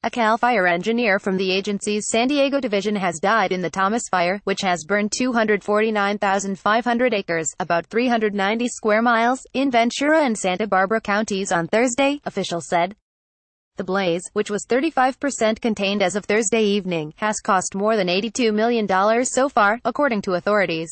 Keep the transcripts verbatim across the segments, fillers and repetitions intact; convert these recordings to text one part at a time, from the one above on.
a CAL FIRE engineer from the agency's San Diego division has died in the Thomas Fire, which has burned two hundred forty-nine thousand five hundred acres, about three hundred ninety square miles, in Ventura and Santa Barbara counties on Thursday, officials said. The blaze, which was thirty-five percent contained as of Thursday evening, has cost more than eighty-two million dollars so far, according to authorities.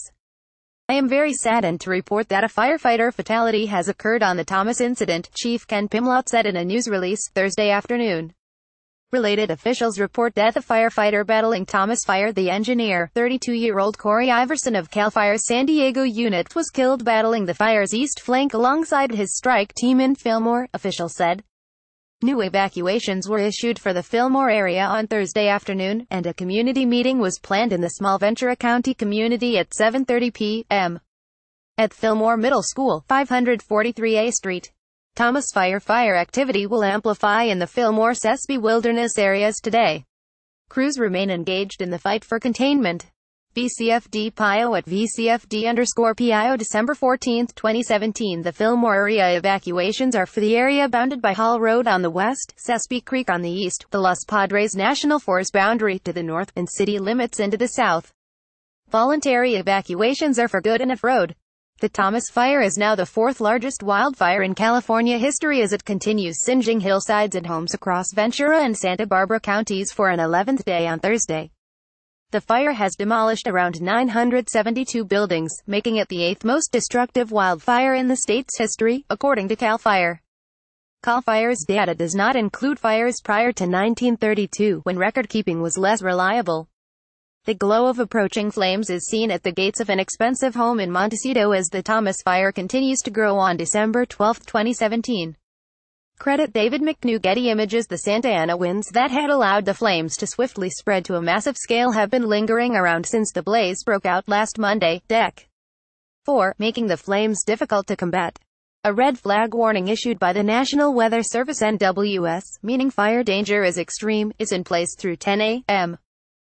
I am very saddened to report that a firefighter fatality has occurred on the Thomas incident, Chief Ken Pimlott said in a news release Thursday afternoon. Related officials report that the firefighter battling Thomas Fire, the engineer, thirty-two-year-old Corey Iverson of CAL FIRE's San Diego unit, was killed battling the fire's east flank alongside his strike team in Fillmore, officials said. New evacuations were issued for the Fillmore area on Thursday afternoon, and a community meeting was planned in the small Ventura County community at seven thirty p m At Fillmore Middle School, five forty-three A Street. Thomas Fire fire activity will amplify in the Fillmore-Sespe Wilderness areas today. Crews remain engaged in the fight for containment. V C F D P I O at V C F D underscore P I O December fourteenth, twenty seventeen. The Fillmore area evacuations are for the area bounded by Hall Road on the west, Sespe Creek on the east, the Los Padres National Forest boundary to the north, and city limits into the south. Voluntary evacuations are for Goodenough Road. The Thomas Fire is now the fourth largest wildfire in California history as it continues singeing hillsides and homes across Ventura and Santa Barbara counties for an eleventh day on Thursday. The fire has demolished around nine hundred seventy-two buildings, making it the eighth most destructive wildfire in the state's history, according to CAL FIRE. CAL FIRE's data does not include fires prior to nineteen thirty-two, when record-keeping was less reliable. The glow of approaching flames is seen at the gates of an expensive home in Montecito as the Thomas Fire continues to grow on December twelfth, twenty seventeen. Credit David McNew. Getty Images. The Santa Ana winds that had allowed the flames to swiftly spread to a massive scale have been lingering around since the blaze broke out last Monday, Dec four, making the flames difficult to combat. A red flag warning issued by the National Weather Service N W S, meaning fire danger is extreme, is in place through ten a m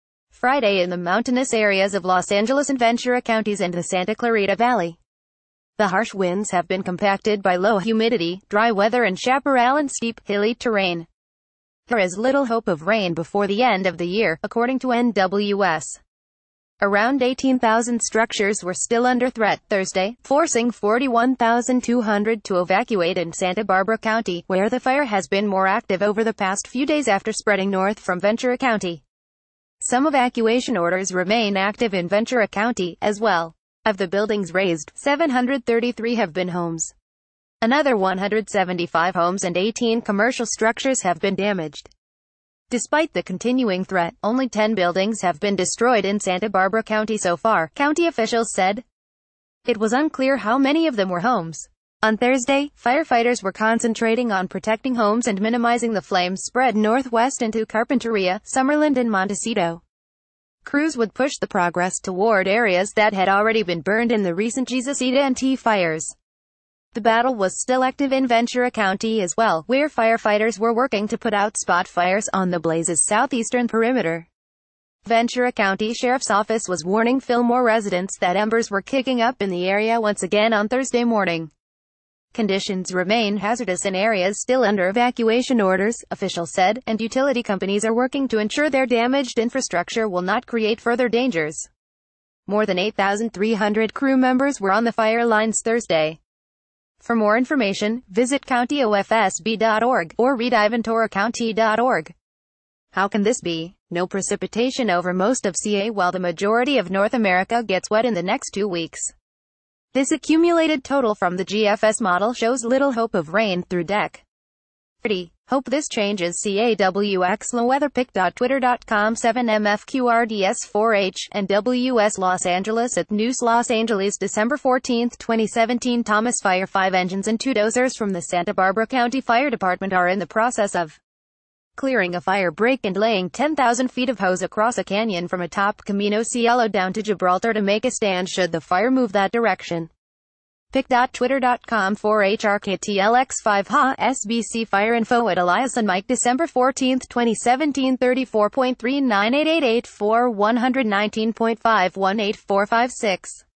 Friday in the mountainous areas of Los Angeles and Ventura counties and the Santa Clarita Valley. The harsh winds have been compacted by low humidity, dry weather and chaparral and steep, hilly terrain. There is little hope of rain before the end of the year, according to N W S. Around eighteen thousand structures were still under threat Thursday, forcing forty-one thousand two hundred to evacuate in Santa Barbara County, where the fire has been more active over the past few days after spreading north from Ventura County. Some evacuation orders remain active in Ventura County, as well. Of the buildings razed, seven hundred thirty-three have been homes. Another one hundred seventy-five homes and eighteen commercial structures have been damaged. Despite the continuing threat, only ten buildings have been destroyed in Santa Barbara County so far, county officials said. It was unclear how many of them were homes. On Thursday, firefighters were concentrating on protecting homes and minimizing the flames spread northwest into Carpinteria, Summerlin and Montecito. Crews would push the progress toward areas that had already been burned in the recent Jesus E and T fires. The battle was still active in Ventura County as well, where firefighters were working to put out spot fires on the blaze's southeastern perimeter. Ventura County Sheriff's Office was warning Fillmore residents that embers were kicking up in the area once again on Thursday morning. Conditions remain hazardous in areas still under evacuation orders, officials said, and utility companies are working to ensure their damaged infrastructure will not create further dangers. More than eight thousand three hundred crew members were on the fire lines Thursday. For more information, visit county O F S B dot org, or read i ventura county dot org. How can this be? No precipitation over most of C A while the majority of North America gets wet in the next two weeks. This accumulated total from the G F S model shows little hope of rain through Dec thirty. Hope this changes. C A W X Weatherpick dot twitter dot com seven M F Q R D S four H, and W S Los Angeles at News Los Angeles December fourteenth, twenty seventeen. Thomas Fire. Five engines and two dozers from the Santa Barbara County Fire Department are in the process of clearing a fire break and laying ten thousand feet of hose across a canyon from atop Camino Cielo down to Gibraltar to make a stand should the fire move that direction. pic dot twitter dot com four H R K T L X five H A S B C Fire Info at Elias and Mike December fourteenth, twenty seventeen thirty-four point three nine eight eight eight four one nineteen point five one eight four five six